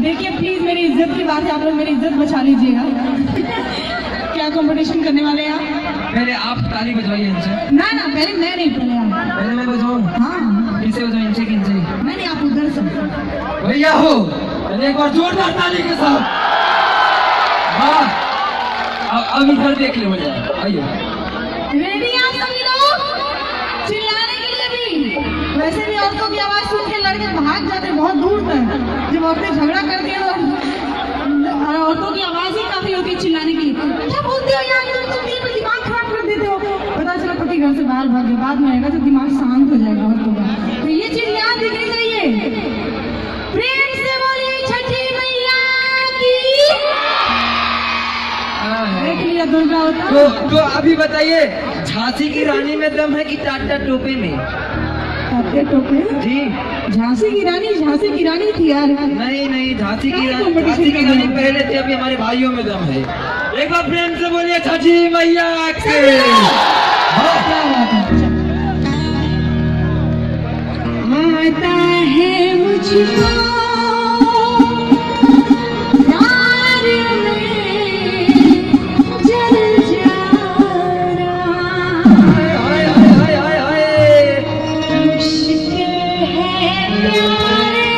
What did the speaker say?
देखिए प्लीज मेरी इज्जत की बात है, आप लोग मेरी इज्जत बचा लीजिएगा। क्या कंपटीशन करने वाले हैं आप? पहले आप ताली बजवाइए इनसे। ना ना पहले मैं नहीं, पहले आप। पहले मैं बजवाऊँ? हाँ इनसे बजवाऊँ, इनसे कि इनसे? नहीं आप उधर से भैया हो, एक बार जोरदार ताली के साथ। हाँ अब इधर देख ले मुझे, आइए। रेडी आप सभी लोग चिल्लाने के लिए भी? वैसे भी औरतों की आवाज सुन के लड़के भाग जाते बहुत दूर तक। जब औरतें झगड़ा करती है तो औरतों की आवाज ही काफी होती है चिल्लाने की। क्या बोलते हो यार, तुम दिमाग खराब कर देते हो। पता चला पति घर से बाहर भाग गए, बाद में आएगा तो दिमाग शांत हो जाएगा औरतों का। तो ये चीज याद रखनी चाहिए। प्रेम से बोलिए छठी मैया की। देख लिया दुर्गा होता। तो अभी बताइए, झांसी की रानी में दम है कि टाटा टोपे में? टाटा टोपे जी। झांसी की रानी थी यार। नहीं, झांसी की रानी पहले थी, अभी हमारे भाइयों में दम है। एक बार प्रेम से बोलिए छठी मैया के। आता है मुझको मुश्किल है प्यार